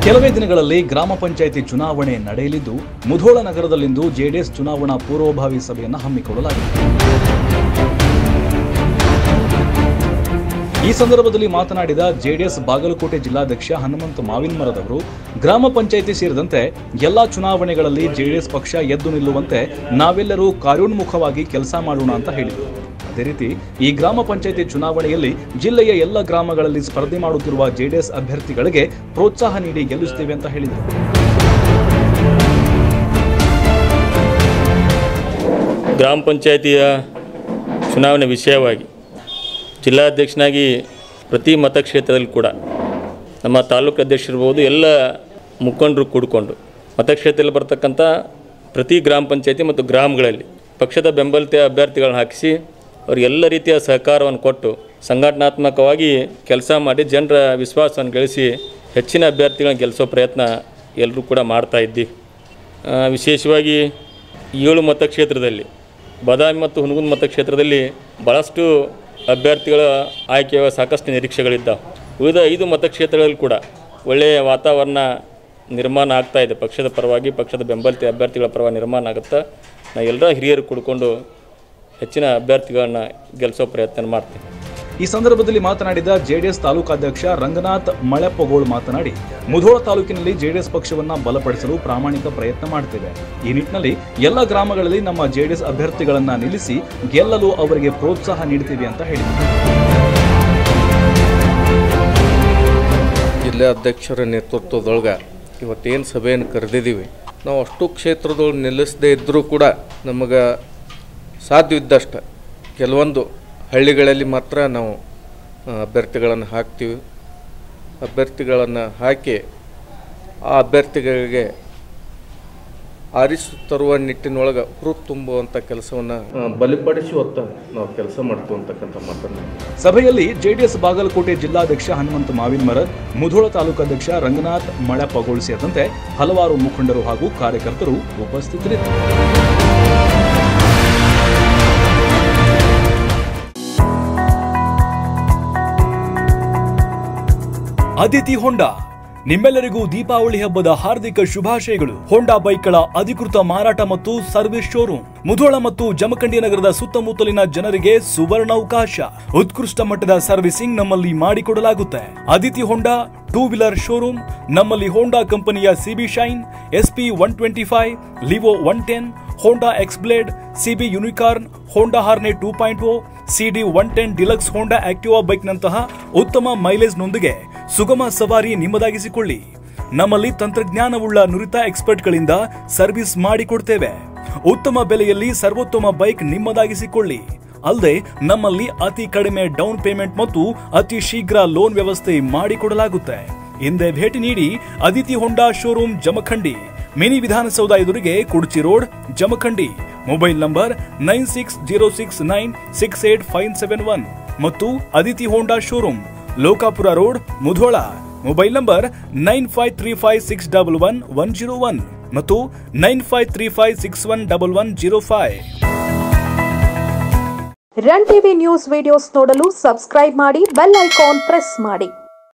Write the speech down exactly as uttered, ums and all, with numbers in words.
ಕೆಲವೇ ದಿನಗಳಲ್ಲಿ ಗ್ರಾಮ ಪಂಚಾಯಿತಿ ಚುನಾವಣೆ ನಡೆಯಲಿದ್ದು ಮುಧೋಳ ನಗರದಲ್ಲಿಂದು ಜೆಡಿಎಸ್ ಚುನಾವಣಾ ಪೂರ್ವಭಾವಿ ಸಭೆಯನ್ನು ಹಮ್ಮಿಕೊಳ್ಳಲಾಗಿದೆ. ಈ ಸಂದರ್ಭದಲ್ಲಿ ಮಾತನಾಡಿದ ಜೆಡಿಎಸ್ ಬಾಗಲಕೋಟೆ ಜಿಲ್ಲಾಧ್ಯಕ್ಷ ಹನುಮಂತ ಮಾವಿನಮರದವರು ಗ್ರಾಮ ಪಂಚಾಯಿತಿ ಸೇರಿದಂತೆ ಎಲ್ಲಾ ಚುನಾವಣೆಗಳಲ್ಲಿ ಜೆಡಿಎಸ್ ಪಕ್ಷ ಎದ್ದು ನಿಲ್ಲುವಂತೆ ನಾವೆಲ್ಲರೂ ಕಾರ್ಯೋನ್ಮುಖವಾಗಿ ಕೆಲಸ ಮಾಡೋಣ ಅಂತ ಹೇಳಿದರು. ಅದೇ ರೀತಿ ಈ ಗ್ರಾಮ ಪಂಚಾಯಿತಿ ಚುನಾವಣೆಯಲ್ಲಿ ಜಿಲ್ಲೆಯ ಎಲ್ಲ ಗ್ರಾಮಗಳಲ್ಲಿ ಸ್ಪರ್ಧೆ ಮಾಡುತ್ತಿರುವ ಜೆಡಿಎಸ್ ಅಭ್ಯರ್ಥಿಗಳಿಗೆ ಪ್ರೋತ್ಸಾಹ ನೀಡಿ ಗೆಲ್ಲಿಸುತ್ತೇವೆ ಅಂತ ಹೇಳಿದರು. ಗ್ರಾಮ ಪಂಚಾಯಿತಿಯ ಚುನಾವಣೆ ವಿಷಯವಾಗಿ ಜಿಲ್ಲಾಧ್ಯಕ್ಷನಾಗಿ ಪ್ರತಿ ಮತಕ್ಷೇತ್ರದಲ್ಲಿ ಕೂಡ ನಮ್ಮ ತಾಲೂಕು ಅಧ್ಯಕ್ಷರಿರ್ಬೋದು ಎಲ್ಲ ಮುಖಂಡರು ಕೂಡಿಕೊಂಡು ಮತಕ್ಷೇತ್ರದಲ್ಲಿ ಬರ್ತಕ್ಕಂಥ ಪ್ರತಿ ಗ್ರಾಮ ಪಂಚಾಯಿತಿ ಮತ್ತು ಗ್ರಾಮಗಳಲ್ಲಿ ಪಕ್ಷದ ಬೆಂಬಲಿತ ಅಭ್ಯರ್ಥಿಗಳನ್ನ ಹಾಕಿಸಿ ಅವರಿಗೆಲ್ಲ ರೀತಿಯ ಸಹಕಾರವನ್ನು ಕೊಟ್ಟು ಸಂಘಟನಾತ್ಮಕವಾಗಿ ಕೆಲಸ ಮಾಡಿ ಜನರ ವಿಶ್ವಾಸವನ್ನು ಗಳಿಸಿ ಹೆಚ್ಚಿನ ಅಭ್ಯರ್ಥಿಗಳನ್ನ ಗೆಲ್ಲಿಸೋ ಪ್ರಯತ್ನ ಎಲ್ಲರೂ ಕೂಡ ಮಾಡ್ತಾ ಇದ್ದೀವಿ. ವಿಶೇಷವಾಗಿ ಏಳು ಮತಕ್ಷೇತ್ರದಲ್ಲಿ ಬಾದಾಮಿ ಮತ್ತು ಹುನಗುಂದ ಮತಕ್ಷೇತ್ರದಲ್ಲಿ ಭಾಳಷ್ಟು ಅಭ್ಯರ್ಥಿಗಳ ಆಯ್ಕೆಯ ಸಾಕಷ್ಟು ನಿರೀಕ್ಷೆಗಳಿದ್ದಾವೆ. ಉಳಿದ ಐದು ಮತಕ್ಷೇತ್ರಗಳಲ್ಲಿ ಕೂಡ ಒಳ್ಳೆಯ ವಾತಾವರಣ ನಿರ್ಮಾಣ ಆಗ್ತಾ ಇದೆ. ಪಕ್ಷದ ಪರವಾಗಿ ಪಕ್ಷದ ಬೆಂಬಲಿತ ಅಭ್ಯರ್ಥಿಗಳ ಪರವಾಗಿ ನಿರ್ಮಾಣ ಆಗುತ್ತಾ ನಾವು ಎಲ್ಲರ ಹಿರಿಯರು ಕೂಡಿಕೊಂಡು ಹೆಚ್ಚಿನ ಅಭ್ಯರ್ಥಿಗಳನ್ನ ಗೆಲ್ಲಿಸೋ ಪ್ರಯತ್ನ ಮಾಡ್ತೀವಿ. ಈ ಸಂದರ್ಭದಲ್ಲಿ ಮಾತನಾಡಿದ ಜೆಡಿಎಸ್ ತಾಲೂಕಾಧ್ಯಕ್ಷ ರಂಗನಾಥ್ ಮಳೆಪ್ಪಗೋಳ್ ಮಾತನಾಡಿ ಮುಧೋಳ ತಾಲೂಕಿನಲ್ಲಿ ಜೆಡಿಎಸ್ ಪಕ್ಷವನ್ನು ಬಲಪಡಿಸಲು ಪ್ರಾಮಾಣಿಕ ಪ್ರಯತ್ನ ಮಾಡುತ್ತೇವೆ. ಈ ನಿಟ್ಟಿನಲ್ಲಿ ಎಲ್ಲ ಗ್ರಾಮಗಳಲ್ಲಿ ನಮ್ಮ ಜೆಡಿಎಸ್ ಅಭ್ಯರ್ಥಿಗಳನ್ನ ನಿಲ್ಲಿಸಿ ಗೆಲ್ಲಲು ಅವರಿಗೆ ಪ್ರೋತ್ಸಾಹ ನೀಡುತ್ತೇವೆ ಅಂತ ಹೇಳಿದರು. ಜಿಲ್ಲಾ ಅಧ್ಯಕ್ಷರ ನೇತೃತ್ವದೊಳಗೆ ಇವತ್ತೇನು ಸಭೆಯನ್ನು ಕರೆದಿದ್ದೀವಿ, ನಾವು ಅಷ್ಟು ಕ್ಷೇತ್ರದೊಳಗೆ ನಿಲ್ಲಿಸದೇ ಇದ್ದರೂ ಕೂಡ ನಮಗೆ ಸಾಧ್ಯವಿದ್ದಷ್ಟು ಕೆಲವೊಂದು ಹಳ್ಳಿಗಳಲ್ಲಿ ಮಾತ್ರ ನಾವು ಅಭ್ಯರ್ಥಿಗಳನ್ನು ಹಾಕ್ತೀವಿ. ಅಭ್ಯರ್ಥಿಗಳನ್ನು ಹಾಕಿ ಆ ಅಭ್ಯರ್ಥಿಗಳಿಗೆ ಆರಿಸಿ ತರುವ ನಿಟ್ಟಿನೊಳಗೆ ಹುರುಪು ತುಂಬುವಂಥ ಕೆಲಸವನ್ನು ಬಲಿಪಡಿಸಿ ಹೊತ್ತ ನಾವು ಕೆಲಸ ಮಾಡ್ತೀವಿ ಅಂತಕ್ಕಂಥ ಮಾತನ್ನು. ಸಭೆಯಲ್ಲಿ ಜೆಡಿಎಸ್ ಬಾಗಲಕೋಟೆ ಜಿಲ್ಲಾಧ್ಯಕ್ಷ ಹನುಮಂತ ಮಾವಿನಮರದ್, ಮುಧೋಳ ತಾಲೂಕಾಧ್ಯಕ್ಷ ರಂಗನಾಥ್ ಮಳೆಪ್ಪಗೋಳ್ ಸೇರಿದಂತೆ ಹಲವಾರು ಮುಖಂಡರು ಹಾಗೂ ಕಾರ್ಯಕರ್ತರು ಉಪಸ್ಥಿತರಿದ್ದರು. ಅದಿತಿ ಹೋಂಡಾ ನಿಮ್ಮೆಲ್ಲರಿಗೂ ದೀಪಾವಳಿ ಹಬ್ಬದ ಹಾರ್ದಿಕ ಶುಭಾಶಯಗಳು. ಹೋಂಡಾ ಬೈಕ್ಗಳ ಅಧಿಕೃತ ಮಾರಾಟ ಮತ್ತು ಸರ್ವಿಸ್ ಶೋರೂಮ್ ಮುಧೋಳ ಮತ್ತು ಜಮಖಂಡಿ ನಗರದ ಸುತ್ತಮುತ್ತಲಿನ ಜನರಿಗೆ ಸುವರ್ಣಾವಕಾಶ. ಉತ್ಕೃಷ್ಟ ಮಟ್ಟದ ಸರ್ವಿಸಿಂಗ್ ನಮ್ಮಲ್ಲಿ ಮಾಡಿಕೊಡಲಾಗುತ್ತೆ. Aditi Honda two wheeler showroom ನಮ್ಮಲ್ಲಿ ಹೋಂಡಾ ಕಂಪನಿಯ CB Shine, SP one twenty five, Livo one ten, Honda X Blade, CB Unicorn, Honda Hornet two point O, CD one ten deluxe Honda Activa bike ನಂತಹ ಉತ್ತಮ mileage ನೊಂದಿಗೆ ಸುಗಮ ಸವಾರಿ ನಿಮ್ಮದಾಗಿಸಿಕೊಳ್ಳಿ. ನಮ್ಮಲ್ಲಿ ತಂತ್ರಜ್ಞಾನವುಳ್ಳ ನುರಿತ expert ಗಳಿಂದ ಸರ್ವಿಸ್ ಮಾಡಿಕೊಡ್ತೇವೆ. ಉತ್ತಮ ಬೆಲೆಯಲ್ಲಿ ಸರ್ವೋತ್ತಮ ಬೈಕ್ ನಿಮ್ಮದಾಗಿಸಿಕೊಳ್ಳಿ. ಅಲ್ಲದೆ ನಮ್ಮಲ್ಲಿ ಅತಿ ಕಡಿಮೆ ಡೌನ್ ಪೇಮೆಂಟ್ ಮತ್ತು ಅತಿ ಶೀಘ್ರ ಲೋನ್ ವ್ಯವಸ್ಥೆ ಮಾಡಿಕೊಡಲಾಗುತ್ತೆ. ಹಿಂದೆ ಭೇಟಿ ನೀಡಿ Aditi Honda showroom, Jamkhandi, mini Vidhana Soudha ಎದುರಿಗೆ Kudchi road, Jamkhandi. Mobile number nine six zero six nine six eight five seven one ಮತ್ತು Aditi Honda showroom, Lokapur road, Mudhol. Mobile number nine five three five six double one one zero one ಮತ್ತು nine five three five six one double one zero five. Run TV news videos ನೋಡಲು subscribe ಮಾಡಿ, bell icon press ಮಾಡಿ.